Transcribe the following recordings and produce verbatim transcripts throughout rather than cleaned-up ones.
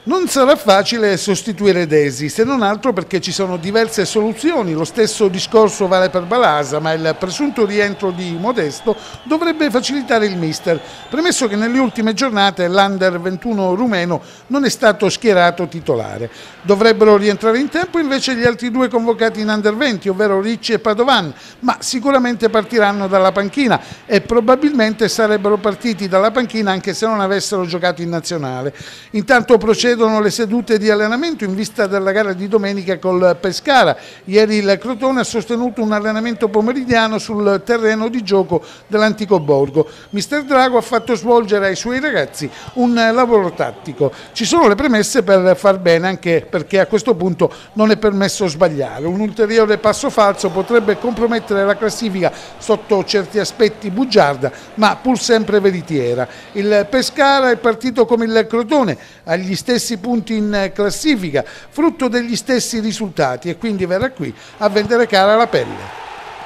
Non sarà facile sostituire Desi, se non altro perché ci sono diverse soluzioni. Lo stesso discorso vale per Balasa, ma il presunto rientro di Modesto dovrebbe facilitare il mister, premesso che nelle ultime giornate l'Under ventuno rumeno non è stato schierato titolare. Dovrebbero rientrare in tempo invece gli altri due convocati in Under venti, ovvero Ricci e Padovan, ma sicuramente partiranno dalla panchina e probabilmente sarebbero partiti dalla panchina anche se non avessero giocato in nazionale. Intanto procedono le sedute di allenamento in vista della gara di domenica col Pescara. Ieri il Crotone ha sostenuto un allenamento pomeridiano sul terreno di gioco dell'antico borgo. Mister Drago ha fatto svolgere ai suoi ragazzi un lavoro tattico. Ci sono le premesse per far bene, anche perché a questo punto non è permesso sbagliare. Un ulteriore passo falso potrebbe compromettere la classifica sotto certi aspetti bugiarda, ma pur sempre veritiera. Il Pescara è partito come il Crotone, agli stessi punti in classifica, frutto degli stessi risultati, e quindi verrà qui a vendere cara la pelle.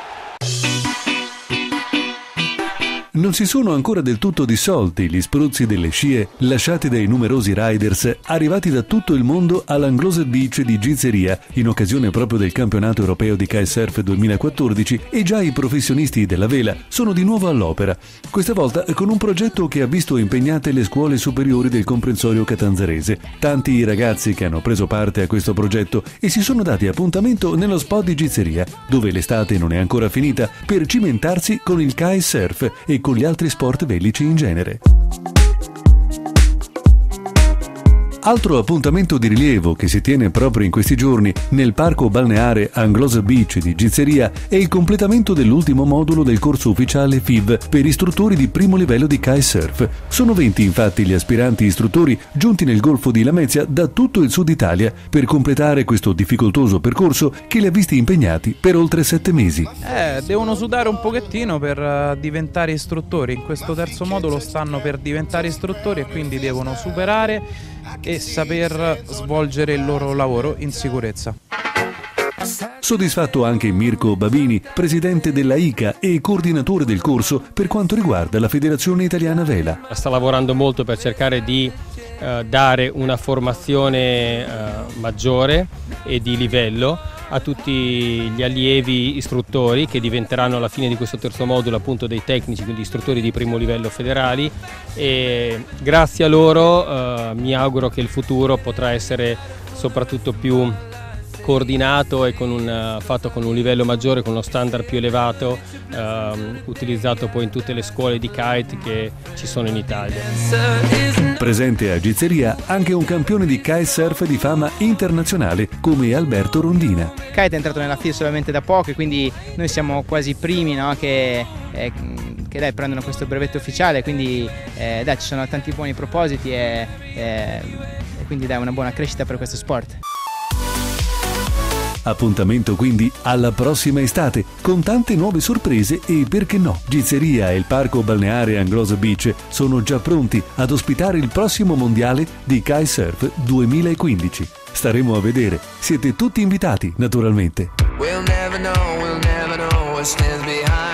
Non si sono ancora del tutto dissolti gli spruzzi delle scie lasciati dai numerosi riders arrivati da tutto il mondo all'Anglos Beach di Gizzeria in occasione proprio del campionato europeo di kitesurf duemilaquattordici, e già i professionisti della vela sono di nuovo all'opera, questa volta con un progetto che ha visto impegnate le scuole superiori del comprensorio catanzarese. Tanti i ragazzi che hanno preso parte a questo progetto e si sono dati appuntamento nello spot di Gizzeria, dove l'estate non è ancora finita, per cimentarsi con il kitesurf e con gli altri sport bellici in genere. Altro appuntamento di rilievo che si tiene proprio in questi giorni nel parco balneare Anglos Beach di Gizzeria è il completamento dell'ultimo modulo del corso ufficiale F I V per istruttori di primo livello di kitesurf. Sono venti infatti gli aspiranti istruttori giunti nel Golfo di Lamezia da tutto il sud Italia per completare questo difficoltoso percorso che li ha visti impegnati per oltre sette mesi. Eh, devono sudare un pochettino per uh, diventare istruttori. In questo terzo modulo stanno per diventare istruttori e quindi devono superare e saper svolgere il loro lavoro in sicurezza. Soddisfatto anche Mirko Babini, presidente della I C A e coordinatore del corso per quanto riguarda la Federazione Italiana Vela. Sta lavorando molto per cercare di eh, dare una formazione eh, maggiore e di livello a tutti gli allievi istruttori che diventeranno alla fine di questo terzo modulo appunto dei tecnici, quindi istruttori di primo livello federali, e grazie a loro eh, mi auguro che il futuro potrà essere soprattutto più coordinato e con un, fatto con un livello maggiore, con uno standard più elevato, ehm, utilizzato poi in tutte le scuole di kite che ci sono in Italia. Presente a Gizzeria anche un campione di kitesurf di fama internazionale come Alberto Rondina. Il kite è entrato nella F I V solamente da poco e quindi noi siamo quasi i primi, no, che, eh, che dai, prendono questo brevetto ufficiale, quindi eh, dai, ci sono tanti buoni propositi e, eh, e quindi dai, una buona crescita per questo sport. Appuntamento quindi alla prossima estate con tante nuove sorprese e, perché no, Gizzeria e il parco balneare Anglos Beach sono già pronti ad ospitare il prossimo mondiale di kitesurf duemilaquindici. Staremo a vedere, siete tutti invitati naturalmente. We'll never know, we'll never know what stands behind.